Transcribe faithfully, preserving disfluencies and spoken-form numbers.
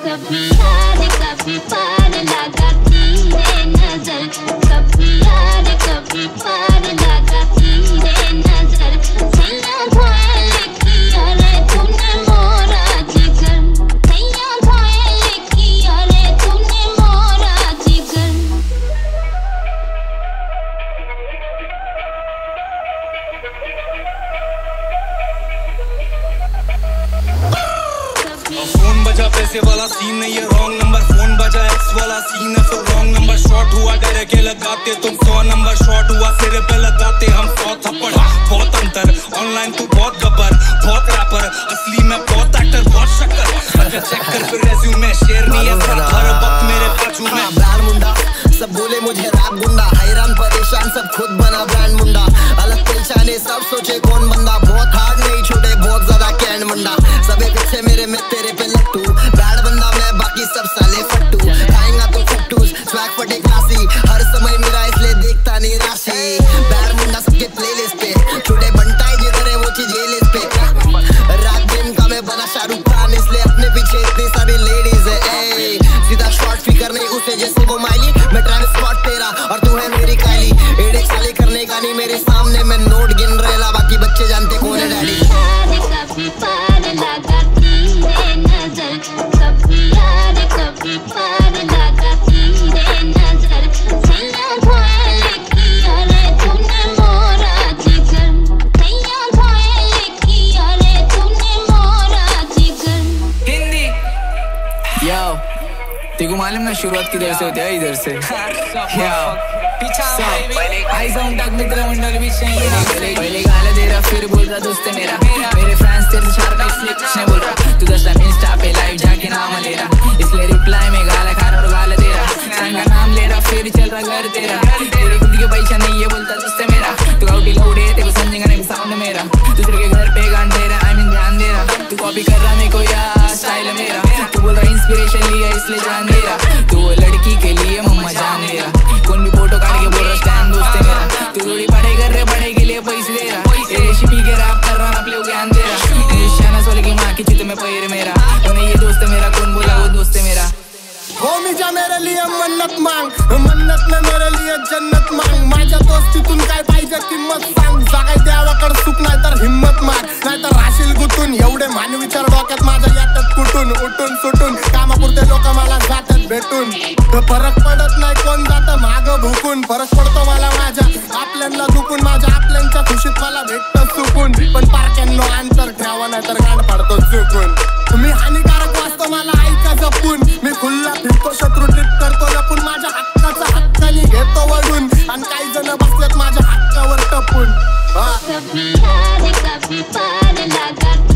कभी यार कभी पार लगाती है नजर, कभी यार कभी पार लगाती है नजर। सैया धोए लिखिया रे तूने मोरा जिगर, सैया धोए लिखिया रे तूने मोरा जिगर। फोन बजा पैसे वाला सीन नहीं है रॉन्ग नंबर, फोन बजा एक्स वाला सीन है फिर रॉन्ग नंबर। शॉट हुआ डरे के लगाते तुम सौ नंबर, शॉट हुआ सिरे पे लगाते हम सौ थप्पड़। बहुत अंतर ऑनलाइन तू बहुत गब्बर, बहुत रैपर असली में बहुत एक्टर बहुत शक्कर। अच्छा चेक कर फिर रेज्यूमे शेयर नहीं है हर वक्त मेरे बाजू में। ब्रांड मुंडा सब बोले मुझे रैप गुंडा, हैरान परेशान सब खुद बना ब्रांड मुंडा। अलग पहचाने सब सोचे कौन बंदा, बहुत हार्ड नहीं छोटे बहुत ज्यादा कैंड मुंडा। सबे पीछे मेरे में तेरे पे लट्टू, बैड बंदा मैं बाकी सब साले फट्टू। खाएंगा तो फट्टूस स्वैग फटे क्लासी, हर समय मेरा इसलिए देखता नहीं राशि। बैड मुंडा सबके प्लेलिस्ट पे, छोटे बंटाई जिधर है वो चीज ये लिस्ट पे। रात दिन का मैं बना शाहरुख खान, इसलिए अपने पीछे इतनी सारी लेडीज है। सीधा शॉर्ट फिगर नहीं उसे जैसे वो माइली, मैं ट्रैविस स्कॉट तेरा और तू है मेरी काली। एड़े साले करने का नहीं मेरे सामने मैं नोट गिन रेला, बाकी बच्चे जानते कौन है डैडी। कभी पार लगाती है नजर, कभी यार कभी पार लगाती है नजर। सैया धोए लिखिया रे तूने मोरा जिगर, सैया धोए लिखिया रे तूने मोरा जिगर। हिंदी यो तेको मालूम ना शुरुआत किधर से होती है? इधर से मित्र मंडल भी चाहिए। पहले गाला दे रहा फिर बोल रहा दोस्त मेरा, मेरे फैंस तेरे चार का इसलिए कुछ नहीं बोल रहा। तू दस टाइम इंस्टा पे लाइव जाके नाम ले रहा, इसलिए रिप्लाई में गाला खा रहा और गाला दे रहा। संग का नाम ले रहा फिर चल रहा घर तेरा, तेरे खुद के पैसा नहीं है बोलता दोस्त मेरा। तू काउटी लोडे तेरे को समझेगा नहीं साउंड मेरा, दूसरे के घर पे गान दे रहा आई मीन ध्यान दे रहा। तू कॉपी कर रहा मेरे को यार स्टाइल मेरा, तू बोल रहा इंस्पिरेशन लिया इसलिए जान दे रहा। तू वो लड़की के लिए मम्मा जान दे रहा, कौन भी फोटो काट के बोल रहा स्टैंड दोस्त है मेरा। तू थोड़ी पढ़ाई कर रहे पढ़ाई के लिए पैसे दे रहा, रेसिपी के रैप कर रहा आप लोग ज्ञान दे रहा। शाना सोले की माँ की चित में पैर मेरा, उन्हें ये दोस्त मेरा कौन बोला वो दोस्त है मेरा। होमी जा मेरे लिए मन्नत मांग, मन्नत में मेरे लिए जन्नत मांग। माझ्या दोस्तीतून काय पाहिजे किंमत सांग, जागाय द्यावाकड सुख नाही तर हिम्मत माग, नाही तर राशील गुतून। एवढे मान विचार डोक्यात माझ्या यातात कुठून उठून सुटून, कामापुरते लोक मला जातात भेटून। फरक पडत नाही कोण जात माग भुकून, फरक पडतो मला माझ्या आपल्यांना दुखून। माझ्या आपल्यांच्या खुशीत मला भेटतं सुकून, पण पारक्यांनो अंतर ठेवा नाही तर गाण पडतो चुकून। तुम्ही हानिकारक वाचतो मला ऐका जपून, मी खुल्ला फिरतो शत्रू ट्रिप करतो लपून। माझ्या हक्काचा हक्कानी घेतो वडून, आणि काही जण बसलेत माझ्या हक्कावर टपून। कभी यार कभी पार लगाती